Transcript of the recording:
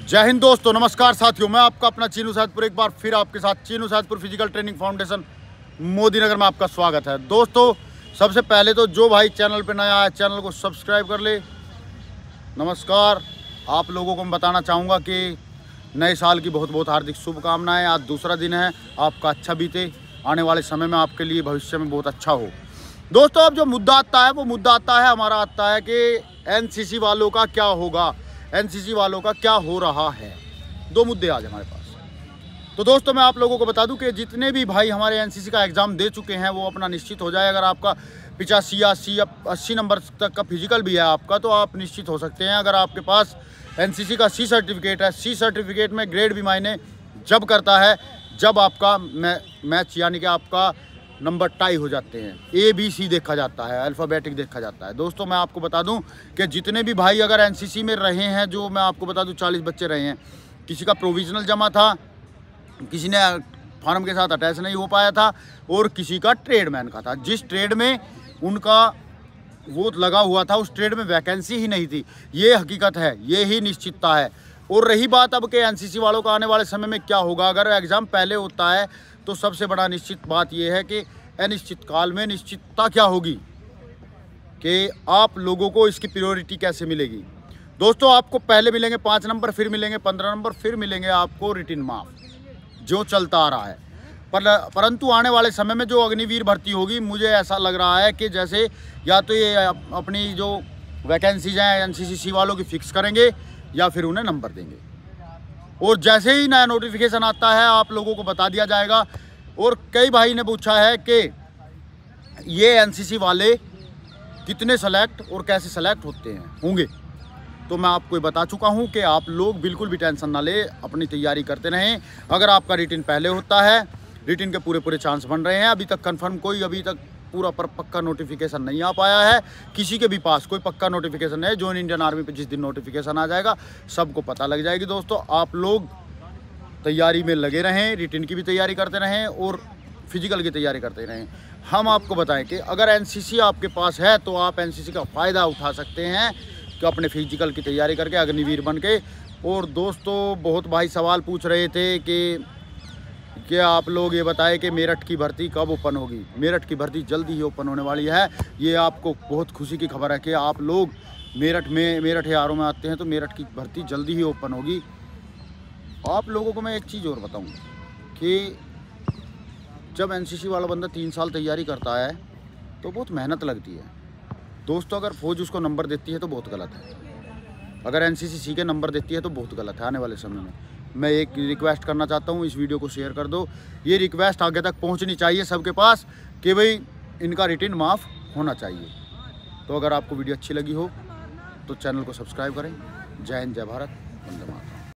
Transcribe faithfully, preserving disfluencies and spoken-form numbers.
जय हिंद दोस्तों, नमस्कार साथियों। मैं आपका अपना चीनू सैदपुर एक बार फिर आपके साथ Chinu Saidpur physical training foundation Modinagar में आपका स्वागत है। दोस्तों सबसे पहले तो जो भाई चैनल पे नया है चैनल को सब्सक्राइब कर ले। नमस्कार, आप लोगों को मैं बताना चाहूँगा कि नए साल की बहुत बहुत हार्दिक शुभकामनाएं। आज दूसरा दिन है, आपका अच्छा बीते, आने वाले समय में आपके लिए भविष्य में बहुत अच्छा हो। दोस्तों अब जो मुद्दा आता है वो मुद्दा आता है हमारा आता है कि एनसीसी वालों का क्या होगा, एनसीसी वालों का क्या हो रहा है। दो मुद्दे आज हमारे पास। तो दोस्तों मैं आप लोगों को बता दूं कि जितने भी भाई हमारे एनसीसी का एग्ज़ाम दे चुके हैं वो अपना निश्चित हो जाए। अगर आपका पिचासी अस्सी या अस्सी नंबर तक का फिजिकल भी है आपका, तो आप निश्चित हो सकते हैं। अगर आपके पास एनसीसी का सी सर्टिफिकेट है, सी सर्टिफिकेट में ग्रेड भी मायने जब करता है जब आपका मै, मैच यानी कि आपका नंबर टाई हो जाते हैं, ए बी सी देखा जाता है, अल्फ़ाबेटिक देखा जाता है। दोस्तों मैं आपको बता दूं कि जितने भी भाई अगर एनसीसी में रहे हैं, जो मैं आपको बता दूं चालीस बच्चे रहे हैं, किसी का प्रोविजनल जमा था, किसी ने फार्म के साथ अटैच नहीं हो पाया था और किसी का ट्रेडमैन का था। जिस ट्रेड में उनका वो लगा हुआ था उस ट्रेड में वैकेंसी ही नहीं थी। ये हकीकत है, ये ही निश्चितता है। और रही बात अब के एनसीसी वालों का आने वाले समय में क्या होगा, अगर एग्ज़ाम पहले होता है तो सबसे बड़ा निश्चित बात यह है कि अनिश्चित काल में निश्चितता क्या होगी कि आप लोगों को इसकी प्रायोरिटी कैसे मिलेगी। दोस्तों आपको पहले मिलेंगे पाँच नंबर, फिर मिलेंगे पंद्रह नंबर, फिर मिलेंगे आपको रिटिन मार्क, जो चलता आ रहा है। पर परंतु आने वाले समय में जो अग्निवीर भर्ती होगी, मुझे ऐसा लग रहा है कि जैसे या तो ये अपनी जो वैकेंसीज हैं एनसीसी वालों की फिक्स करेंगे या फिर उन्हें नंबर देंगे। और जैसे ही नया नोटिफिकेशन आता है आप लोगों को बता दिया जाएगा। और कई भाई ने पूछा है कि ये एनसीसी वाले कितने सेलेक्ट और कैसे सेलेक्ट होते हैं होंगे, तो मैं आपको बता चुका हूं कि आप लोग बिल्कुल भी टेंशन ना ले, अपनी तैयारी करते रहें। अगर आपका रिटिन पहले होता है, रिटिन के पूरे पूरे चांस बन रहे हैं। अभी तक कंफर्म कोई अभी तक पूरा पर पक्का नोटिफिकेशन नहीं आ पाया है, किसी के भी पास कोई पक्का नोटिफिकेशन नहीं है। जो इंडियन आर्मी पे जिस दिन नोटिफिकेशन आ जाएगा सबको पता लग जाएगी। दोस्तों आप लोग तैयारी में लगे रहें, रिटिन की भी तैयारी करते रहें और फिजिकल की तैयारी करते रहें। हम आपको बताएं कि अगर एनसीसी आपके पास है तो आप एनसीसी का फ़ायदा उठा सकते हैं कि अपने फिजिकल की तैयारी करके अग्निवीर बन के। और दोस्तों बहुत भाई सवाल पूछ रहे थे कि क्या आप लोग ये बताएं कि मेरठ की भर्ती कब ओपन होगी। मेरठ की भर्ती जल्दी ही ओपन होने वाली है। ये आपको बहुत खुशी की खबर है कि आप लोग मेरठ में मेरठ यारों में आते हैं तो मेरठ की भर्ती जल्दी ही ओपन होगी। आप लोगों को मैं एक चीज़ और बताऊं कि जब एनसीसी वाला बंदा तीन साल तैयारी करता है तो बहुत मेहनत लगती है। दोस्तों अगर फौज उसको नंबर देती है तो बहुत गलत है, अगर एनसीसी सी के नंबर देती है तो बहुत गलत है। आने वाले समय में मैं एक रिक्वेस्ट करना चाहता हूं, इस वीडियो को शेयर कर दो। ये रिक्वेस्ट आगे तक पहुंचनी चाहिए सबके पास कि भाई इनका रिटिन माफ़ होना चाहिए। तो अगर आपको वीडियो अच्छी लगी हो तो चैनल को सब्सक्राइब करें। जय हिंद, जय भारत, वंदे मातरम।